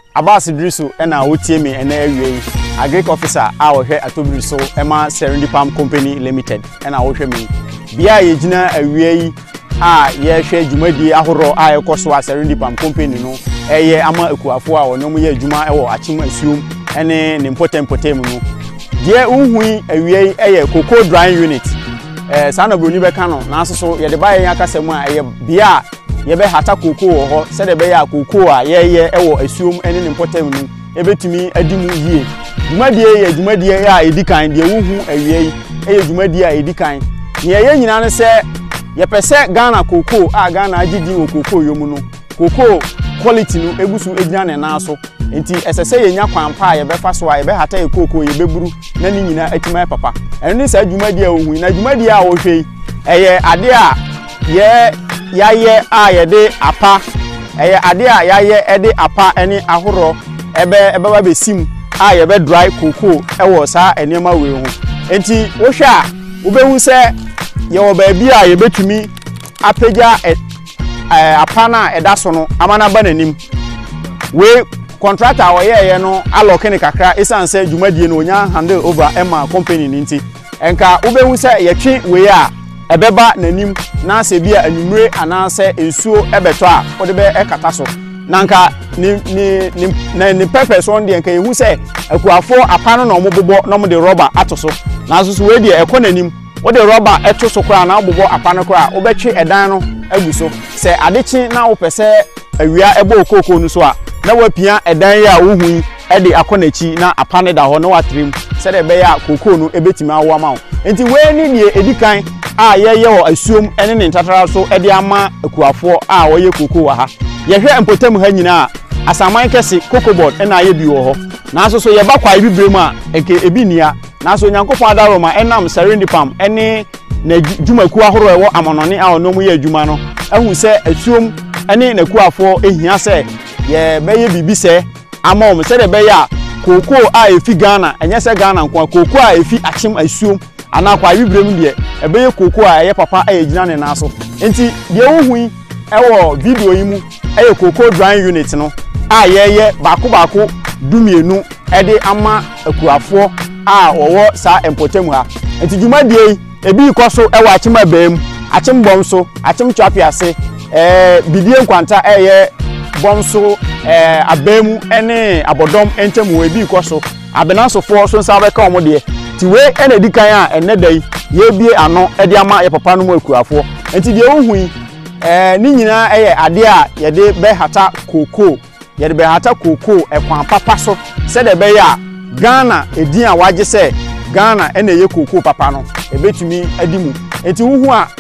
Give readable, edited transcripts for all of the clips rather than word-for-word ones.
Abasi Drisu ena wotie me ena awie agric officer a wo hwe atobiri so ema Serendipalm Company Limited ena wo hwe me bia ye gina awie a ye hwe dwumadi ahoro a ekoso a Serendipalm Company no eye ama akuafo a wono ye adwuma ewo Akyem-Asuom ene ne mpotem no die unhui awie eye cocoa drying unit sana broni beka no na asoso ye de ba ye akasem a eye bia ye be hata cocoa wo ho se de be ya cocoa a ye ewo Asuom ene ne mpotem no ebetumi adimu yie dwumadie ye dwumadie a edikan de unhu awie eye dwumadie a edikan ne ye nyina ne se ye pese Ghana cocoa a Ghana agidi wo cocoa yomu no cocoa quality no egusu egyina ne na so enti esese ye nya kwampa ye be fa so a ye be hata ye cocoa ye beburu na ni nyina atima papa ene sa dwumadie a ohu na dwumadie a wo hwei eye ade a ye yaye a ye de apa eye ade a yaye ede apa ene ahoro ebe ba besim a ye be dry cocoa ewo sa enema we ho enti wo hwe a wo be hu se ye wo ba bia ye betumi apagya apa na eda so no amana ba nanim we contractor wo ye no alloke ne kakra esanse dwumadie no onya handle over ema company ninti enka wo be hu se ye twe we a ebeba nanim na se bia anumre anase ensuo ebeto a wo de be ekata so nanka ni purpose on de enka yehu se akuafo apano na omobobo na mo de rubber atoso na so we de ekonanim wo de rubber eto so kra na obobo apano kra wo betwe edan no aguso se adechi na wo pese awia ebo okoko nu so a na wapia edan ya wo hu e de akonachi na apane da ho na watrim se de be ya kokoko nu ebetima awo ama wo enti we ni die edikan a ye wo Asuom ene ne ntatara so e de ama akuafo a wo ye kokoko wa ha ye hwe mpotam ha nyina asaman kese cocoboard ena ye bi wo ho na so ye ba Kwaebibirem a enke ebi nia na so nyankopon adaroma enam Serendipalm ene na dwumaku ahoro ewo amonone a ono mu ye adwuma no ahu se Asuom ene na kuafo ehia se ye be ye bibi se amom se de be ya koko a efi Ghana enye se Ghana nko koko a efi Akyem-Asuom ana Kwaebibirem de ebe ye koko a ye papa a ye gina ne na so enti de ohu ewo video yi mu eye cocoa drying unit no a ye baako dumienu ede ama akuafo a wowo sa empotemu ha enti dwumadie ebi ikoso ewo Akyem-Abam Akyem-Bom so Akyem-Twapiase bidie nkwanta eye bom so abemu ene abodom entemu ebi ikoso abenasofo so nsa be ka omode ti we ene dikan a ene dai ye bie ano ede ama ye papa no mu akuafo enti de ohu ni nyina eye ade a ye de be hata cocoa ye de be hata cocoa ekwan papa so se de be ya Ghana edin a waje se Ghana ene ye cocoa papa no ebetumi adimu enti uhu a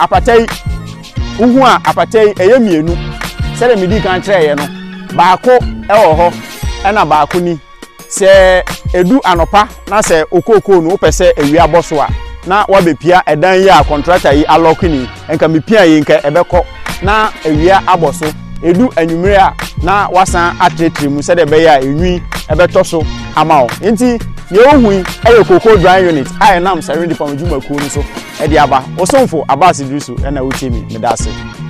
apatai eye mienu se de medi kan kire ye no baako ewo ho ena baako ni se edu anopa na se okoko no pese ewia boso a na wabepia edan ya contractor yi alokini enka mepia yi nka ebekọ na ewia aboso edu anwumre a na wasan atretremu se de be ya enwi ebeto so amao enti ye ohu eye cocoa drying unit I nam Serendipalm dwumaku no so e de aba osonfo Abasi Drisu na wotie mi medase